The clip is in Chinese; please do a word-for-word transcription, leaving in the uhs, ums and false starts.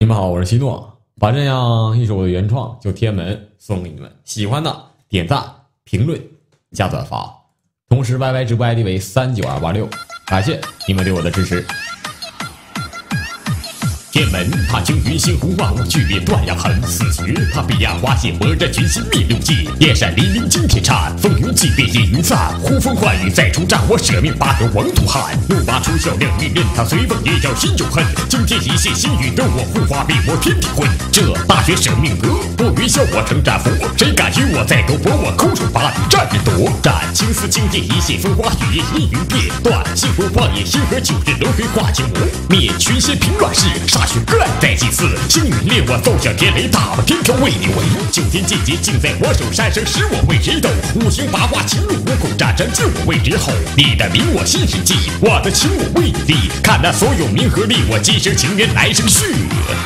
你们好，我是西诺，把这样一首我的原创就贴门送给你们，喜欢的点赞、评论、加转发，同时 Y Y 直播 I D 为三九二八六，感谢你们对我的支持。 天门，它经云星红万物，剧烈断阳痕；死穴，它彼岸花谢，博着群星灭六界。夜闪黎明惊天颤，风云际变夜云散。呼风唤雨再出战，我舍命拔河王土汉。怒拔出鞘亮利刃，它随风也要心有恨。惊天一线星宇斗我护花灭魔天地魂。这大学舍命得，不云霄我成战佛。谁敢与我再斗搏？我空手把你战日夺。斩青丝惊电一线风花雪夜阴云变。断星湖旷野星河九日轮回化精魔。灭群仙平乱世。大雪各岸在祭祀，星陨烈我奏响天雷，大破天条为你为。九天剑劫尽在我手，山生使我为谁斗？五行八卦情路无孔，战争救我为人后。你的名我心是记，我的情我为你立。看那所有名和利，我今生情缘来生续。